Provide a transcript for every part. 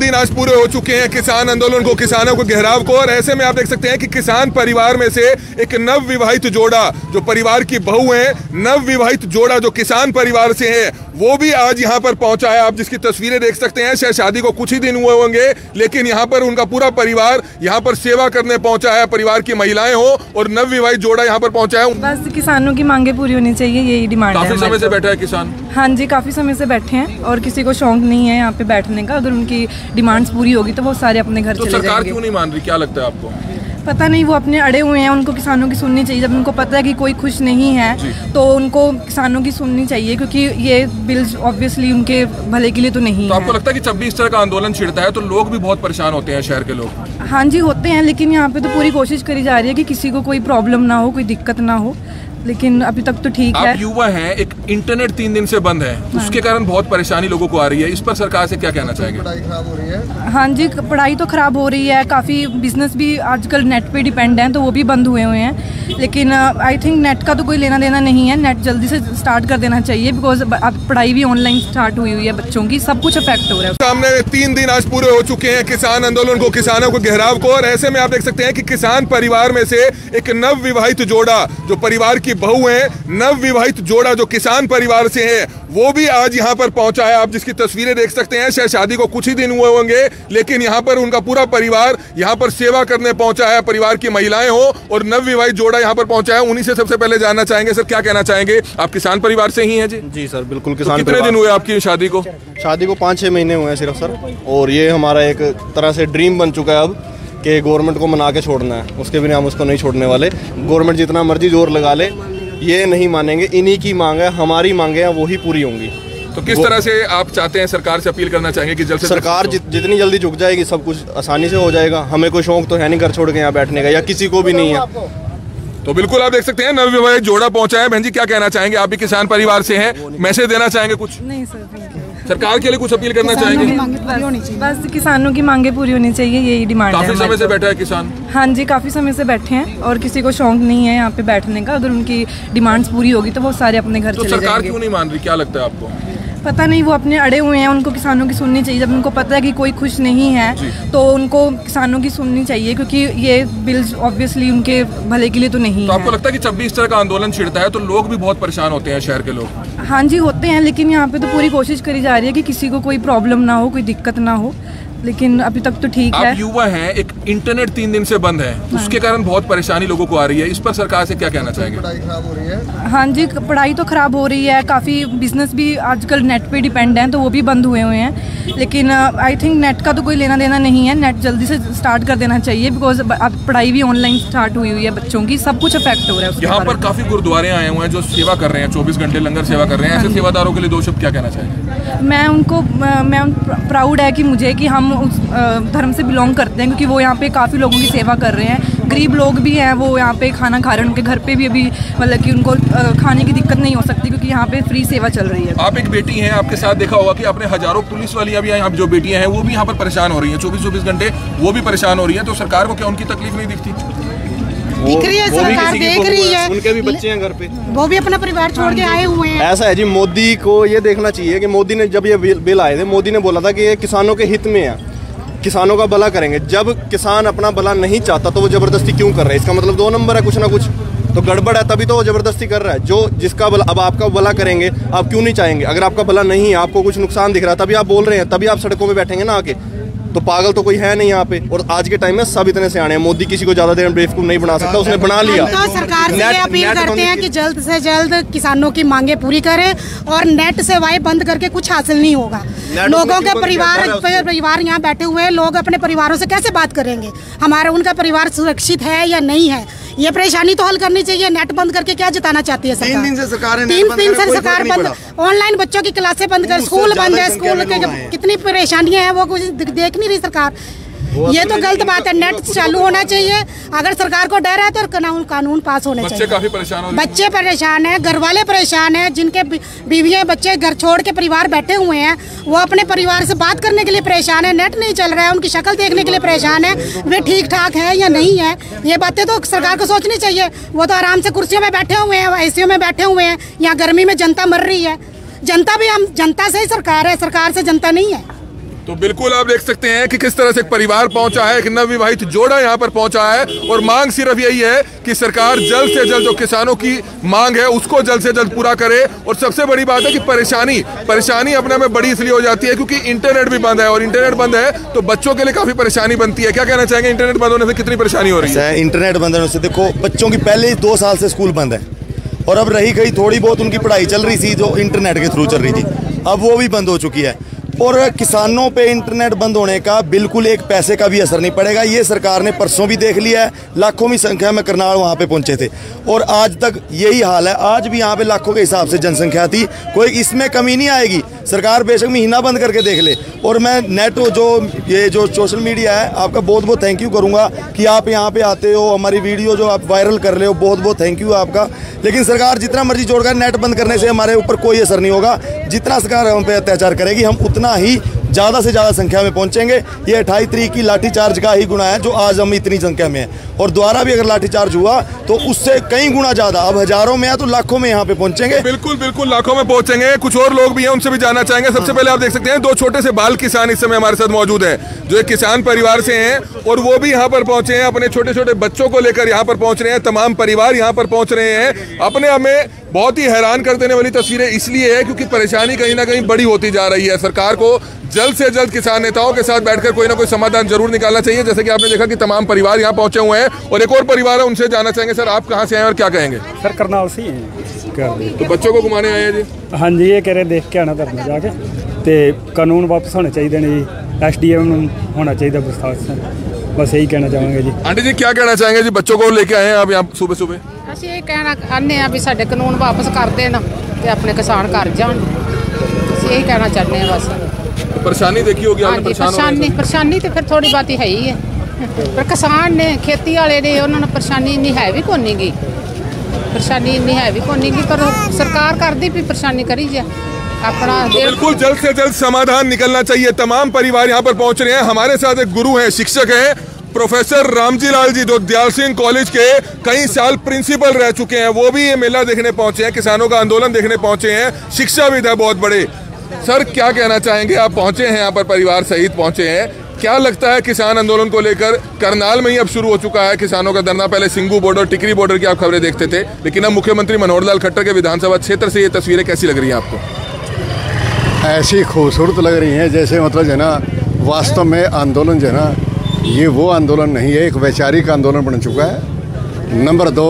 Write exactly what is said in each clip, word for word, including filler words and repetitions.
दिन आज पूरे हो चुके हैं किसान आंदोलन को, किसानों को, घेराव को, और ऐसे में आप देख सकते हैं कि किसान परिवार में से एक नव विवाहित जोड़ा जो परिवार की बहू है, नव विवाहित जोड़ा जो किसान परिवार से है, वो भी आज यहाँ पर पहुंचा है। आप जिसकी तस्वीरें देख सकते हैं, शायद शादी को कुछ ही दिन हुए होंगे, लेकिन यहाँ पर उनका पूरा परिवार यहाँ पर सेवा करने पहुंचा है। परिवार की महिलाएं हो और नव विवाहित जोड़ा यहाँ पर पहुंचा है। बस किसानों की मांगे पूरी होनी चाहिए, यही डिमांड है। काफी समय से बैठा है किसान। हाँ जी, काफी समय से बैठे हैं और किसी को शौक नहीं है यहाँ पे बैठने का। अगर उनकी डिमांड्स पूरी होगी तो वो सारे अपने घर चले जाएंगे। सरकार क्यों नहीं मान रही, क्या लगता है आपको? पता नहीं, वो अपने अड़े हुए हैं। उनको किसानों की सुननी चाहिए। जब उनको पता है कि कोई खुश नहीं है तो उनको किसानों की सुननी चाहिए, क्योंकि ये बिल ऑब्वियसली उनके भले के लिए तो नहीं है। तो आपको लगता है कि जब भी इस तरह का आंदोलन छिड़ता है तो लोग भी बहुत परेशान होते हैं, शहर के लोग? हाँ जी, होते हैं, लेकिन यहाँ पे तो पूरी कोशिश करी जा रही है कि किसी को कोई प्रॉब्लम ना हो, कोई दिक्कत ना हो, लेकिन अभी तक तो ठीक है। आप युवा हैं, एक इंटरनेट तीन दिन से बंद है, उसके कारण बहुत परेशानी लोगों को आ रही है। इस पर सरकार से क्या कहना चाहेंगे? पढ़ाई खराब हो रही है। हाँ जी, पढ़ाई तो खराब हो रही है। काफ़ी बिजनेस भी आजकल नेट पे डिपेंड है, तो वो भी बंद हुए हुए हैं। लेकिन आई थिंक नेट का तो कोई लेना देना नहीं है। नेट जल्दी से स्टार्ट कर देना चाहिए, बिकॉज अब पढ़ाई भी ऑनलाइन स्टार्ट हुई हुई है बच्चों की, सब कुछ अफेक्ट हो रहा है। सामने तीन दिन आज पूरे हो चुके हैं किसान आंदोलन को, किसानों को, घेराव को, और ऐसे में आप देख सकते हैं कि किसान परिवार में से एक नव विवाहित जोड़ा जो परिवार की बहू है, नव विवाहित जोड़ा जो किसान परिवार से है, वो भी आज यहाँ पर पहुंचा है। आप जिसकी तस्वीरें देख सकते हैं, शायद शादी को कुछ ही दिन हुए होंगे, लेकिन यहाँ पर उनका पूरा परिवार यहाँ पर सेवा करने पहुंचा है। परिवार की महिलाएं हो और नव विवाहित जोड़ा यहाँ पर पहुंचा है। उन्हीं से सबसे पहले जानना चाहेंगे, सर क्या कहना चाहेंगे? आप किसान परिवार से ही हैं जी? जी सर, बिल्कुल किसान। तो कितने दिन हुए आपकी शादी को? शादी को पाँच छः महीने हुए हैं सिर्फ सर, और ये हमारा एक तरह से ड्रीम बन चुका है अब कि गवर्नमेंट को मना के छोड़ना है। उसके बिना हम उसको नहीं छोड़ने वाले। गवर्नमेंट जितना मर्जी जोर लगा ले, ये नहीं मानेंगे। इन्हीं की मांग है, हमारी मांगे हैं, वही पूरी होंगी। तो किस तरह से आप चाहते हैं, सरकार से अपील करना चाहेंगे कि जल्द से सरकार जि, जितनी जल्दी झुक जाएगी सब कुछ आसानी से हो जाएगा। हमें कोई शौक तो है नहीं घर छोड़ के यहाँ बैठने का, या किसी को भी नहीं है। तो बिल्कुल आप देख सकते हैं नव विवाहित जोड़ा पहुंचा है। बहन जी क्या कहना चाहेंगे? आप भी किसान परिवार से हैं, मैसेज देना चाहेंगे कुछ? नहीं सर, सरकार के लिए कुछ अपील करना चाहेंगे? बस, बस किसानों की मांगे पूरी होनी चाहिए, यही डिमांड है। काफी समय से बैठा है किसान। हाँ जी, काफी समय से बैठे हैं और किसी को शौक नहीं है यहाँ पे बैठने का। अगर उनकी डिमांड्स पूरी होगी तो वो सारे अपने घर चले जाएंगे। सरकार क्यों नहीं मान रही, क्या लगता है आपको? पता नहीं, वो अपने अड़े हुए हैं। उनको किसानों की सुननी चाहिए। जब उनको पता है कि कोई खुश नहीं है तो उनको किसानों की सुननी चाहिए, क्योंकि ये बिल ऑब्वियसली उनके भले के लिए तो नहीं तो है। आपको लगता है कि जब भी इस तरह का आंदोलन छिड़ता है तो लोग भी बहुत परेशान होते हैं, शहर के लोग? हाँ जी, होते हैं, लेकिन यहाँ पे तो पूरी कोशिश करी जा रही है कि किसी को कोई प्रॉब्लम ना हो, कोई दिक्कत ना हो, लेकिन अभी तक तो ठीक है। आप युवा हैं, एक इंटरनेट तीन दिन से बंद है, उसके कारण बहुत परेशानी लोगों को आ रही है। इस पर सरकार से क्या कहना चाहेंगे? पढ़ाई खराब हो रही है। हाँ जी, पढ़ाई तो खराब हो रही है। काफ़ी बिजनेस भी आजकल नेट पे डिपेंड है, तो वो भी बंद हुए हुए हैं। लेकिन आई थिंक नेट का तो कोई लेना देना नहीं है। नेट जल्दी से स्टार्ट कर देना चाहिए, बिकॉज अब पढ़ाई भी ऑनलाइन स्टार्ट हुई हुई है बच्चों की, सब कुछ अफेक्ट हो रहा है। यहाँ पर काफी गुरुद्वारे आए हुए हैं जो सेवा कर रहे हैं, चौबीस घंटे लंगर सेवा कर रहे हैं। ऐसे सेवादारों के लिए दो शब्द क्या कहना चाहेंगे? मैं उनको मैं प्राउड है कि मुझे कि हम उस धर्म से बिलोंग करते हैं, क्योंकि वो यहाँ पे काफ़ी लोगों की सेवा कर रहे हैं। गरीब लोग भी हैं, वो यहाँ पे खाना खा रहे हैं। उनके घर पे भी अभी मतलब कि उनको खाने की दिक्कत नहीं हो सकती, क्योंकि यहाँ पे फ्री सेवा चल रही है। आप एक बेटी हैं, आपके साथ देखा होगा कि आपने हजारों पुलिस वाली भी यहाँ जो बेटियां हैं वो भी यहाँ पर परेशान हो रही हैं, चौबीस चौबीस घंटे वो भी परेशान हो रही हैं। तो सरकार को क्या उनकी तकलीफ नहीं दिखती? दिख रही है, सरकार देख रही है। उनके भी बच्चे हैं घर पे, वो भी अपना परिवार छोड़ के आए हुए हैं। ऐसा है जी, मोदी को ये देखना चाहिए कि मोदी ने जब ये बिल आए थे, मोदी ने बोला था कि ये किसानों के हित में है, किसानों का भला करेंगे। जब किसान अपना भला नहीं चाहता तो वो जबरदस्ती क्यों कर रहे हैं? इसका मतलब दो नंबर है, कुछ ना कुछ तो गड़बड़ है, तभी तो वो जबरदस्ती कर रहा है। जो जिसका भला, अब आपका भला करेंगे, आप क्यों नहीं चाहेंगे? अगर आपका भला नहीं है, आपको कुछ नुकसान दिख रहा है, तभी आप बोल रहे हैं, तभी आप सड़कों में बैठेंगे ना आके। तो पागल तो कोई है नहीं यहाँ पे। और आज के टाइम में सब इतने सियाने हैं। मोदी किसी को ज्यादा देर बेवकूफ नहीं बना सकता, उसने बना लिया। तो सरकार से ये अपील करते हैं कि जल्द से जल्द किसानों की मांगे पूरी करें, और नेट सेवाएं बंद करके कुछ हासिल नहीं होगा। लोगों के परिवार परिवार यहाँ बैठे हुए हैं, लोग अपने परिवारों से कैसे बात करेंगे? हमारा उनका परिवार सुरक्षित है या नहीं है, ये परेशानी तो हल करनी चाहिए। नेट बंद करके क्या जिताना चाहती है सरकार? तीन दिन से सरकार तीन दिन से सरकार बंद, ऑनलाइन बच्चों की क्लासें बंद कर, स्कूल बंद है, स्कूल के कितनी परेशानियां हैं वो कुछ देख नहीं रही सरकार। ये तो गलत बात है। नेट चालू होना चाहिए। अगर सरकार को डर है तो कानून कानून पास होने चाहिए। बच्चे काफी परेशान हो रहे हैं। बच्चे परेशान हैं, घर वाले परेशान हैं, जिनके बीवियां बच्चे घर छोड़ के परिवार बैठे हुए हैं, वो अपने परिवार से बात करने के लिए परेशान है। नेट नहीं चल रहा है, उनकी शक्ल देखने के लिए परेशान है, वे ठीक ठाक है या नहीं है। ये बातें तो सरकार को सोचनी चाहिए। वो तो आराम से कुर्सियों में बैठे हुए हैं, एसीओ में बैठे हुए हैं। यहाँ गर्मी में जनता मर रही है। जनता भी हम जनता से ही सरकार है, सरकार से जनता नहीं है। तो बिल्कुल आप देख सकते हैं कि किस तरह से एक परिवार पहुंचा है, एक नवविवाहित जोड़ा यहां पर पहुंचा है और मांग सिर्फ यही है कि सरकार जल्द से जल्द जो किसानों की मांग है उसको जल्द से जल्द पूरा करे। और सबसे बड़ी बात है कि परेशानी परेशानी अपने में बड़ी इसलिए हो जाती है क्योंकि इंटरनेट भी बंद है और इंटरनेट बंद है तो बच्चों के लिए काफी परेशानी बनती है। क्या कहना चाहेंगे, इंटरनेट बंद होने से कितनी परेशानी हो रही है? इंटरनेट बंद होने से देखो बच्चों की पहले ही दो साल से स्कूल बंद है और अब रही गई थोड़ी बहुत उनकी पढ़ाई चल रही थी जो इंटरनेट के थ्रू चल रही थी, अब वो भी बंद हो चुकी है। और किसानों पे इंटरनेट बंद होने का बिल्कुल एक पैसे का भी असर नहीं पड़ेगा। ये सरकार ने परसों भी देख लिया है, लाखों की संख्या में करनाल वहाँ पे पहुंचे थे और आज तक यही हाल है। आज भी यहाँ पे लाखों के हिसाब से जनसंख्या थी, कोई इसमें कमी नहीं आएगी। सरकार बेशक महीना बंद करके देख ले। और मैं नेट जो ये जो सोशल मीडिया है आपका बहुत बहुत थैंक यू करूँगा कि आप यहाँ पे आते हो, हमारी वीडियो जो आप वायरल कर रहे हो, बहुत बहुत थैंक यू आपका। लेकिन सरकार जितना मर्जी जोड़कर नेट बंद करने से हमारे ऊपर कोई असर नहीं होगा। जितना सरकार हम पे अत्याचार करेगी हम उतना ही ज़्यादा से ज़्यादा संख्या में पहुंचेंगे। ये अट्ठाईस तारीख की लाठीचार्ज का ही गुना है जो आज हम इतनी संख्या में है और दोबारा भी अगर लाठीचार्ज हुआ तो उससे कई गुना ज़्यादा, अब हजारों में है तो लाखों में यहाँ पे पहुंचेंगे। बिल्कुल बिल्कुल लाखों में पहुंचेंगे। कुछ और लोग भी हैं, उनसे भी जानना चाहेंगे। सबसे पहले आप देख सकते हैं दो छोटे से बाल किसान इस समय हमारे साथ मौजूद हैं जो एक किसान परिवार से हैं और वो भी यहाँ पर पहुंचे हैं, अपने छोटे छोटे बच्चों को लेकर यहाँ पर पहुंच रहे हैं। तमाम परिवार यहाँ पर पहुंच रहे हैं। अपने हमें बहुत ही हैरान कर देने वाली तस्वीरें इसलिए है क्योंकि परेशानी कहीं ना कहीं बड़ी होती जा रही है। सरकार को जल्द से जल्द किसान नेताओं के साथ बैठकर कोई ना कोई समाधान जरूर निकालना चाहिए। जैसे कि आपने देखा कि तमाम परिवार यहाँ पहुंचे हुए हैं और एक और परिवार है, उनसे जानना चाहेंगे। सर आप कहाँ से आए और क्या कहेंगे? सर करनाल से हैं। तो बच्चों को घुमाने आए हैं जी? हाँ जी, ये कह रहे देख के आना धरना जाके तो कानून वापस होने चाहिए ने जी, एस डी एम होना चाहिए प्रशासन, बस यही कहना चाहेंगे जी। आंटी जी क्या कहना चाहेंगे जी, बच्चों को लेके आए हैं आप यहाँ सुबह सुबह? ਅਸੀਂ ਇਹ ਕਹਿਣਾ ਆਨੇ ਆ ਵੀ ਸਾਡੇ ਕਾਨੂੰਨ ਵਾਪਸ ਕਰ ਦੇਣ ਤੇ ਆਪਣੇ ਕਿਸਾਨ ਘਰ ਜਾਣ, ਅਸੀਂ ਇਹੀ ਕਹਿਣਾ ਚਾਹੁੰਦੇ ਆ ਬਸ। तो परेशानी देखी होगी आपने? परेशानी परेशानी तो फिर थोड़ी बात है ही है, पर किसान ने खेती वाले ने उन्होंने परेशानी इन्नी है भी कोनी गी, परेशानी इन्नी है भी कोनी गी, पर सरकार कर दी भी परेशानी करी जा अपना। बिल्कुल जल्द से जल्द समाधान निकलना चाहिए। तमाम परिवार यहाँ पर पहुँच रहे हैं। हमारे साथ एक गुरु हैं, शिक्षक हैं, प्रोफेसर रामजी लाल जी जो दयाल सिंह कॉलेज के कई साल प्रिंसिपल रह चुके हैं। वो भी ये मेला देखने पहुंचे हैं, किसानों का आंदोलन देखने पहुंचे हैं, शिक्षाविद है बहुत बड़े। सर क्या कहना चाहेंगे, आप पहुंचे हैं यहाँ पर परिवार सहित पहुंचे हैं, क्या लगता है किसान आंदोलन को लेकर? करनाल में ही अब शुरू हो चुका है किसानों का धरना। पहले सिंगू बॉर्डर, टिकरी बॉर्डर की आप खबरें देखते थे, लेकिन अब मुख्यमंत्री मनोहर लाल खट्टर के विधानसभा क्षेत्र से ये तस्वीरें कैसी लग रही हैं आपको? ऐसी खूबसूरत लग रही हैं जैसे मतलब जो है ना वास्तव में आंदोलन जो है ना ये वो आंदोलन नहीं है, एक वैचारिक आंदोलन बन चुका है। नंबर दो,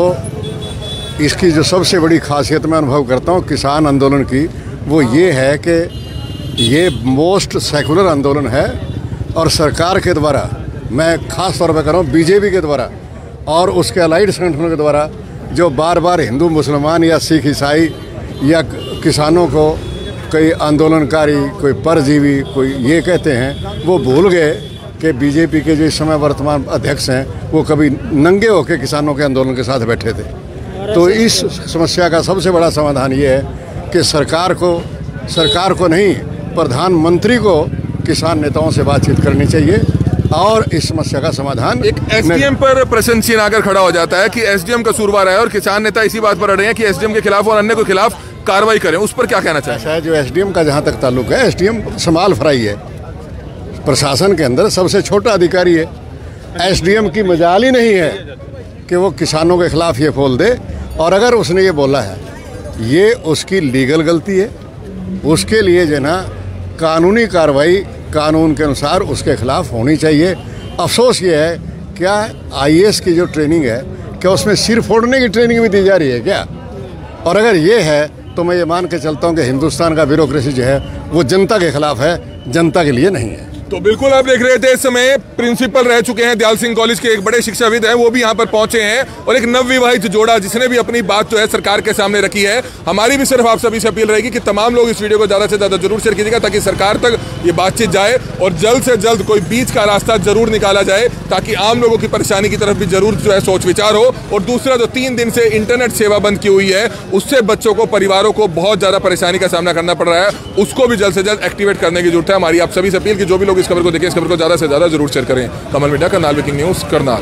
इसकी जो सबसे बड़ी खासियत मैं अनुभव करता हूँ किसान आंदोलन की, वो ये है कि ये मोस्ट सेकुलर आंदोलन है और सरकार के द्वारा, मैं ख़ास तौर पर कर रहा हूँ बीजेपी के द्वारा और उसके अलाइड संगठनों के द्वारा जो बार बार हिंदू मुसलमान या सिख ईसाई या किसानों को कोई आंदोलनकारी, कोई परजीवी, कोई ये कहते हैं, वो भूल गए कि बीजेपी के जो इस समय वर्तमान अध्यक्ष हैं वो कभी नंगे होकर किसानों के आंदोलन के साथ बैठे थे। तो इस समस्या का सबसे बड़ा समाधान ये है कि सरकार को सरकार को नहीं प्रधानमंत्री को किसान नेताओं से बातचीत करनी चाहिए और इस समस्या का समाधान। एक एसडीएम पर प्रश्न चिन्ह आकर खड़ा हो जाता है कि एसडीएम कसूरवार है और किसान नेता इसी बात पर अड़ रहे हैं कि एसडीएम के खिलाफ और अन्य के खिलाफ कार्रवाई करें। उस पर क्या कहना चाहिए? है जो एसडीएम का जहाँ तक ताल्लुक है, एसडीएम समाल फ्राई है, प्रशासन के अंदर सबसे छोटा अधिकारी है। एसडीएम की मजाल ही नहीं है कि वो किसानों के खिलाफ ये बोल दे, और अगर उसने ये बोला है ये उसकी लीगल गलती है, उसके लिए जो ना कानूनी कार्रवाई कानून के अनुसार उसके खिलाफ होनी चाहिए। अफसोस ये है क्या आईएएस की जो ट्रेनिंग है क्या उसमें सिर फोड़ने की ट्रेनिंग भी दी जा रही है क्या? और अगर ये है तो मैं ये मान के चलता हूँ कि हिंदुस्तान का ब्यूरोक्रेसी जो है वो जनता के खिलाफ है, जनता के लिए नहीं है। तो बिल्कुल आप देख रहे थे इस समय प्रिंसिपल रह चुके हैं दयाल सिंह कॉलेज के एक बड़े शिक्षाविद हैं, वो भी यहाँ पर पहुंचे हैं और एक नवविवाहित जोड़ा जिसने भी अपनी बात जो है सरकार के सामने रखी है। हमारी भी सिर्फ आप सभी से अपील रहेगी कि तमाम लोग इस वीडियो को ज़्यादा से ज़्यादा जरूर शेयर कीजिएगा ताकि सरकार तक ये बातचीत जाए और जल्द से जल्द कोई बीच का रास्ता जरूर निकाला जाए ताकि आम लोगों की परेशानी की तरफ भी जरूर जो है सोच विचार हो। और दूसरा जो तीन दिन से इंटरनेट सेवा बंद की हुई है उससे बच्चों को, परिवारों को बहुत ज़्यादा परेशानी का सामना करना पड़ रहा है, उसको भी जल्द से जल्द एक्टिवेट करने की जरूरत है। हमारी आप सभी से अपील कि जो भी लोग इस खबर को देखें इस खबर को ज्यादा से ज्यादा जरूर शेयर करें। Kamal media, Karnal breaking news Karnal.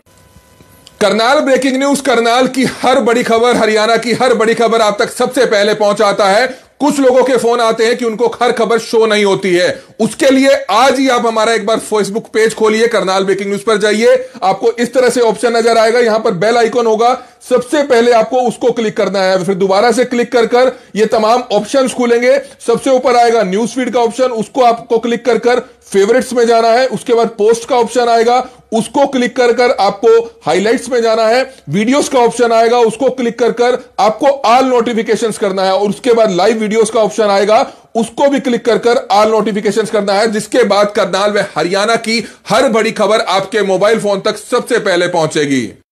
Karnal breaking news Karnal की हर बड़ी खबर, हरियाणा की हर बड़ी खबर आप तक सबसे पहले पहुंचाता है कुछ लोगों के फोन आते हैं कि उनको हर खबर शो नहीं होती है। उसके लिए आज ही आप हमारा एक बार फेसबुक पेज खोलिए, करनाल ब्रेकिंग न्यूज पर जाइए, आपको इस तरह से ऑप्शन नजर आएगा, यहां पर बेल आइकन होगा, सबसे पहले आपको उसको क्लिक करना है, फिर दोबारा से क्लिक कर कर ये तमाम ऑप्शंस खुलेंगे। सबसे ऊपर आएगा न्यूज फीड का ऑप्शन, उसको आपको क्लिक कर कर फेवरेट्स में जाना है। उसके बाद पोस्ट का ऑप्शन आएगा, उसको क्लिक कर कर आपको हाइलाइट्स में जाना है। वीडियोस का ऑप्शन आएगा, उसको क्लिक कर कर आपको ऑल नोटिफिकेशंस करना है। और उसके बाद लाइव वीडियोस का ऑप्शन आएगा, उसको भी क्लिक कर कर ऑल नोटिफिकेशंस करना है। जिसके बाद करनाल व हरियाणा की हर बड़ी खबर आपके मोबाइल फोन तक सबसे पहले पहुंचेगी।